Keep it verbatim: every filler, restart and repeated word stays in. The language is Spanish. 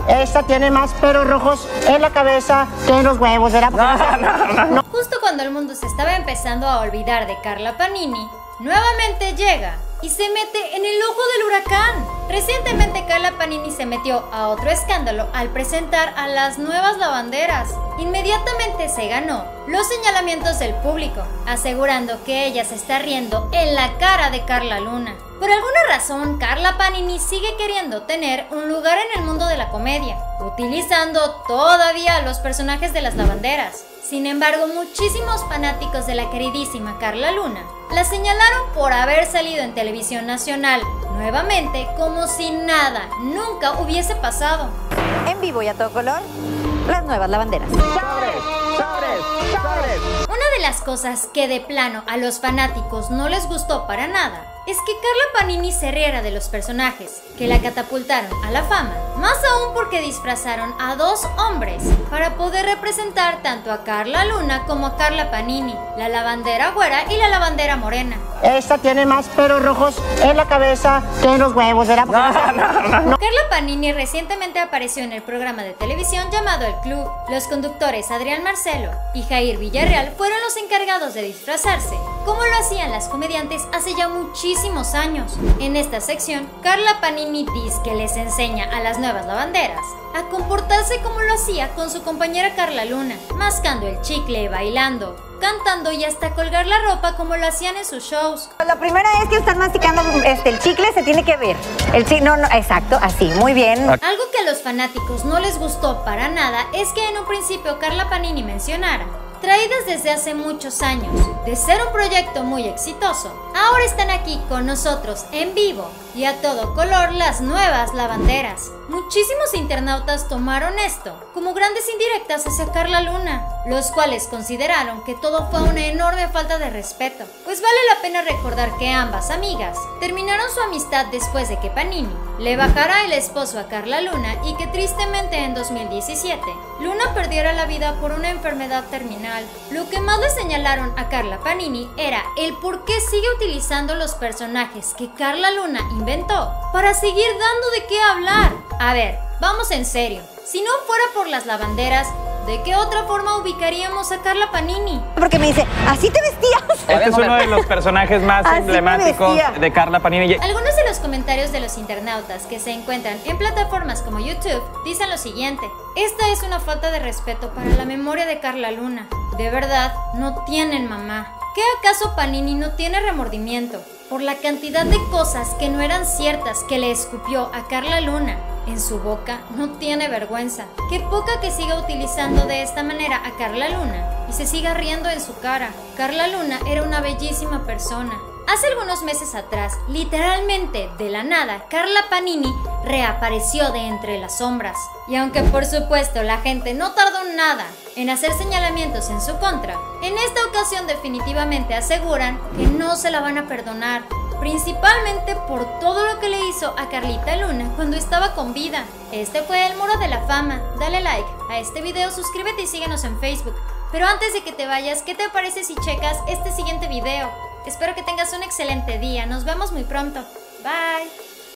Esta tiene más pelos rojos en la cabeza que en los huevos, ¿verdad? No, no, no, no. Justo cuando el mundo se estaba empezando a olvidar de Carla Panini, nuevamente llega y se mete en el ojo del huracán. Recientemente Carla Panini se metió a otro escándalo al presentar a las nuevas lavanderas. Inmediatamente se ganó los señalamientos del público, asegurando que ella se está riendo en la cara de Carla Luna. Por alguna razón, Carla Panini sigue queriendo tener un lugar en el mundo de la comedia, utilizando todavía los personajes de las lavanderas. Sin embargo, muchísimos fanáticos de la queridísima Carla Luna la señalaron por haber salido en televisión nacional nuevamente como si nada nunca hubiese pasado. En vivo y a todo color, las nuevas lavanderas. ¡Sobres! ¡Sobres! ¡Sobres! Una de las cosas que de plano a los fanáticos no les gustó para nada es que Carla Panini se riera de los personajes que la catapultaron a la fama, más aún porque disfrazaron a dos hombres para poder representar tanto a Carla Luna como a Carla Panini, la lavandera güera y la lavandera morena. Esta tiene más pelos rojos en la cabeza que en los huevos, ¿verdad? No, no, no, no. Carla Panini recientemente apareció en el programa de televisión llamado El Club. Los conductores Adrián Marcelo y Jair Villarreal fueron los encargados de disfrazarse, como lo hacían las comediantes hace ya muchísimos años. En esta sección, Carla Panini dice que les enseña a las nuevas lavanderas a comportarse como lo hacía con su compañera Carla Luna, mascando el chicle, bailando, cantando y hasta colgar la ropa como lo hacían en sus shows. La primera vez que están masticando este, el chicle se tiene que ver. El chicle, no, no, exacto, así, muy bien. Algo que a los fanáticos no les gustó para nada es que en un principio Carla Panini mencionara, traídas desde hace muchos años, de ser un proyecto muy exitoso, ahora están aquí con nosotros en vivo y a todo color las nuevas lavanderas. Muchísimos internautas tomaron esto como grandes indirectas hacia Carla Luna, los cuales consideraron que todo fue una enorme falta de respeto, pues vale la pena recordar que ambas amigas terminaron su amistad después de que Panini le bajara el esposo a Carla Luna y que tristemente en dos mil diecisiete Luna perdiera la vida por una enfermedad terminal. Lo que más le señalaron a Carla Panini era el por qué sigue utilizando los personajes que Carla Luna inventó para seguir dando de qué hablar. A ver, vamos en serio, si no fuera por las lavanderas, ¿de qué otra forma ubicaríamos a Carla Panini? Porque me dice, ¿así te vestías? Este es uno de los personajes más Así me emblemáticos vestía. de Carla Panini. Algunos de los comentarios de los internautas que se encuentran en plataformas como YouTube dicen lo siguiente: esta es una falta de respeto para la memoria de Carla Luna. De verdad, no tienen mamá. ¿Qué acaso Panini no tiene remordimiento por la cantidad de cosas que no eran ciertas que le escupió a Carla Luna? En su boca no tiene vergüenza. Qué poca que siga utilizando de esta manera a Carla Luna y se siga riendo en su cara. Carla Luna era una bellísima persona. Hace algunos meses atrás, literalmente de la nada, Carla Panini reapareció de entre las sombras. Y aunque por supuesto la gente no tardó nada en hacer señalamientos en su contra, en esta ocasión definitivamente aseguran que no se la van a perdonar, principalmente por todo lo que le hizo a Carlita Luna cuando estaba con vida. Este fue el Muro de la Fama. Dale like a este video, suscríbete y síguenos en Facebook. Pero antes de que te vayas, ¿qué te parece si checas este siguiente video? Espero que tengas un excelente día. Nos vemos muy pronto. Bye.